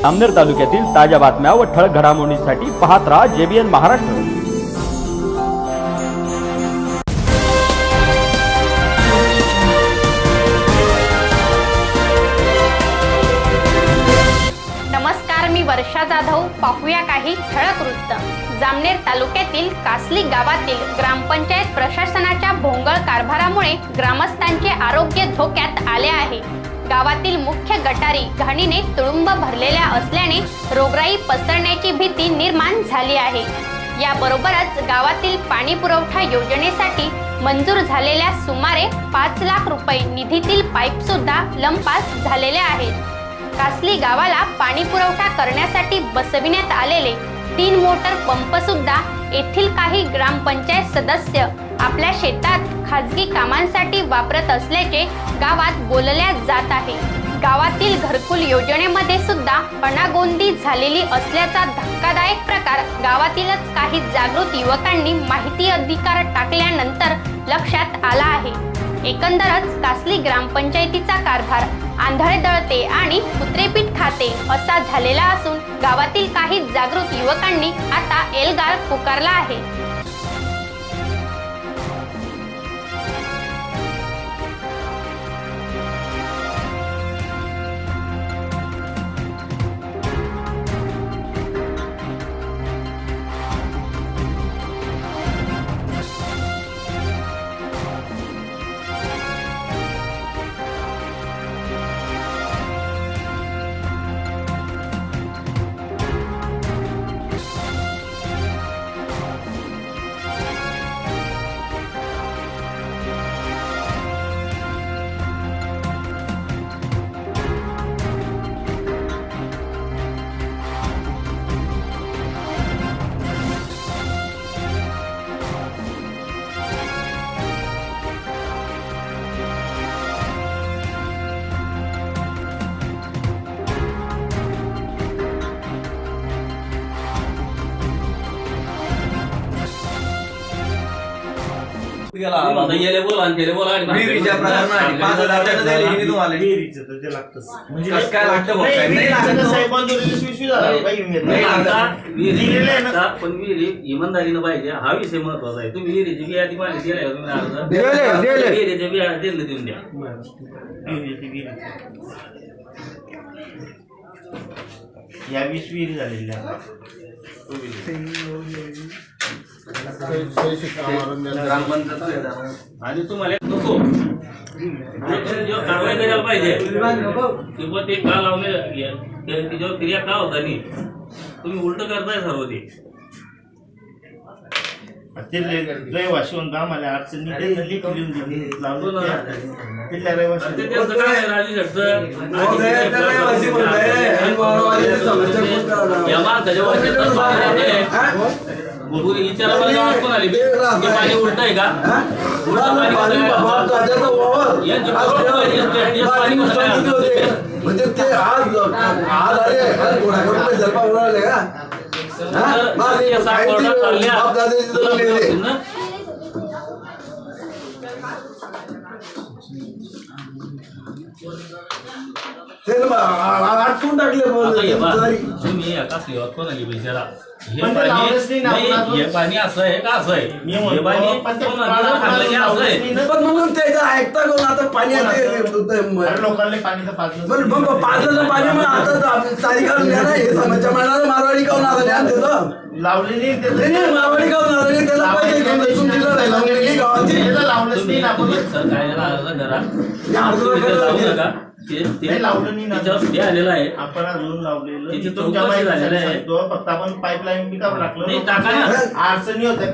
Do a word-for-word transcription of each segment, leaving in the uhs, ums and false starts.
जामनेर तालुक्यातील ताज्या बातम्या व ठळक घडामोडींसाठी पाहत राहा जेबीएन महाराष्ट्र। नमस्कार, मी वर्षा जाधव। पाहूया काही ठळक वृत्त। जामनेर तालुक्यातील कासली गावातील ग्रामपंचायत प्रशासनाच्या भोंगळ कारभारामुळे ग्रामस्थांचे आरोग्य धोक्यात आले आहे। गावातील मुख्य गटारी घाणीने तुडुंब भरलेल्या असल्याने रोगराई पसरण्याची भीती निर्माण झाली आहे। याबरोबरच गावातील पाणी पुरवठा योजनेसाठी मंजूर झालेल्या सुमारे पाच लाख रुपये निधीतील पाईप सुद्धा लंपास झालेले आहेत। कासली गावाला पाणी पुरवठा करण्यासाठी बसविण्यात आलेले तीन मोटर पंप सुद्धा येथील काही ग्रामपंचायत सदस्य आपल्या शेतात खाजगी कामांसाठी वापरत असल्याचे गावात बोलल्या जात आहे। गावातील घरकुल योजनेमध्ये सुद्धा अनागोंदी झालेली असल्याचा धक्कादायक प्रकार गावातीलच काही जागृत युवकांनी माहिती अधिकार टाकल्यानंतर लक्षात आला आहे। एकंदरच कासली ग्रामपंचायतीचा कारभार आंधळे दळते आणि कुत्रेपीठ खाते असा झालेला असून गावातील काही जागृत युवकांनी आता एल्गार पुकारला आहे। येले बोला आणि तेले बोला आणि विहिरीच्या प्रकरणात पाच हजार रुपये दिले हिने तुम्हाला विहिरीचं तर ते लागतच म्हणजे कसं काय लागतं बघ काय नाही लागत साहेब वीस वीस हजार काही नाही आता विहिरी पण विहिरी इमानदारीने पाहिजे हा विषय महत्वाचा आहे। तुम्ही विहिरीची बिया ती माहिती दिलाय तुम्ही अर्ज विहिरीची बिया दिलं देऊन द्या। या वीस विहिरी झालेल्या आणि तुम्हाला नको कारवाई करायला पाहिजे किंवा ते का लावले तिच्यावर क्रिया का होता नाही तुम्ही उलट करताय सर्व ते रहिवासी म्हणतो आम्हाला अडचणी पाणी उलट आहे का म्हणजे ते आज आज आले जलपा उडाले का आटकून टाकले तुम्ही एका सेवा कोण आली बिचारा हे पाणी हे पाणी असं आहे का असं आहे हे पाणी असं आहे पण म्हणून त्याचं ऐकता कोण आता पाणी लोकांना पाणी तर पाजलं पाणी मग आता तारीखाला द्या ना हे समजच्या महिन्याला मारवाडी काऊन आता ज्ञान त्याचं लावलेली मारवाडी काऊन आला नाही त्याला पाहिजे दिलं नाही लावलेली गावाची लावलंच नाही आपण आलेला आहे आपण अजून लावलेलं फक्त आपण पाईपलाईन बी काढून टाकलं अडचणी होत्या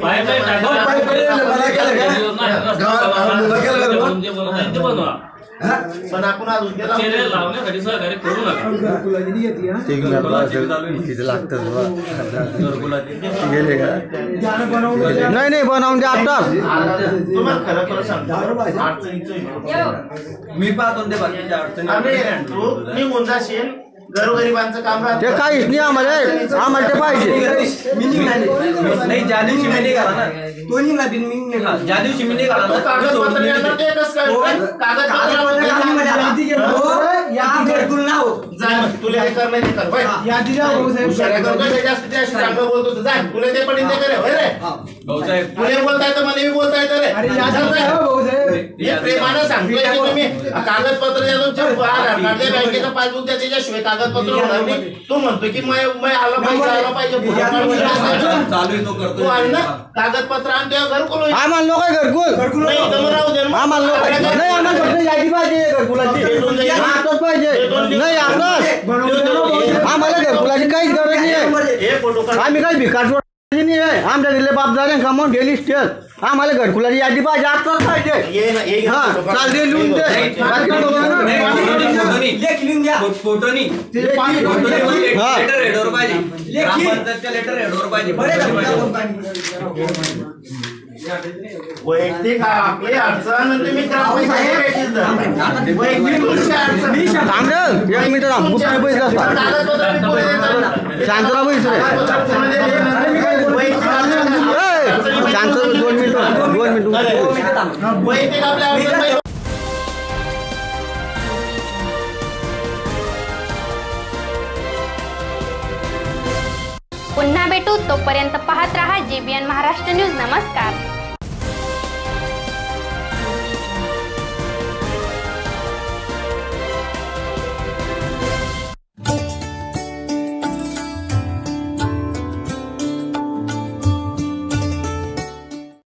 बनवा पण आपण अजून लावण्यासाठी सहकार्य करू नाही नाही बनवून द्या आता तुम्हाला खरं खरं सांगतो अडचणीचं मी पाहतो ते बाकीच्या अडचणी मी मुंजा जाशील गरीबांचं काम ते काहीच नाही आम्हाला आम्हाला ते पाहिजे नाही ज्या दिवशी मी निघाला ना तो निघाला मी निघाला ज्या दिवशी मी निघाला तुला काय करणं ते कर. होय. यादी द्या भाऊसाहेब. हुशाऱ्या करतोय ते जास्त ते अशी चांगलं बोलतो तर जा तुला ते पण ते करे होय रे भाऊसाहेब तुला बोलता येतं मला बी बोलता येतं रे. अरे यादी द्या भाऊसाहेब. हे प्रेमानं सांगतोय की तुम्ही कागदपत्र द्या तुमचं आधार कार्ड द्या बँकेचं पासबुक द्या त्याच्याशिवाय कागदपत्र होणार नाही. तू म्हणतो की मैं मैं आला पाहिजे आला पाहिजे चालू आहे तो तू करतो आण ना कागदपत्र आण तेव्हा घरकुल होईल. आम्हाला नको आहे घरकुल नाही इथं राहू दे ना. आम्हाला नको आहे. नाही आम्हाला फक्त यादी पाहिजे घरकुलाची आताच पाहिजे नाही आताच आम्हाला घरकुलाची काहीच गरज नाही आहे. हे फोटो काढ. आम्ही काही भिकार नाही आहे आमच्या दिले बापदारे कमावून गेली स्टेल आम्हाला घरकुलाची यादी पाहिजे आताच पाहिजे. ये ना ये घे हा फोटो काढ. चालते लिहून दे बाकी नको ना. लेख लिहून द्या. फोटो नाही ते पाणी भरून द्या. हा. लेटर हेडवर पाहिजे लेखी. ग्रामपंचायतच्या लेटर हेडवर पाहिजे. बरे का? वैयक्तिक आपली अडचण आणि तुम्ही ग्रामपंचायत वैयक्तिक तुमची अडचण. थांब रे एक मिनिट थांब गुप्त पैसे असतात कागदपत्र मी पुढे देतो ना. शांतरा पैसे कागदपत्र पुढे देतो. वैयक्तिक अडचण. शांत दोन मिनिट दोन मिनिट वैयक्तिक आपल्या अडचण पुन्हा भेटू तोपर्यंत पाहत रहा जेबीएन महाराष्ट्र न्यूज. नमस्कार.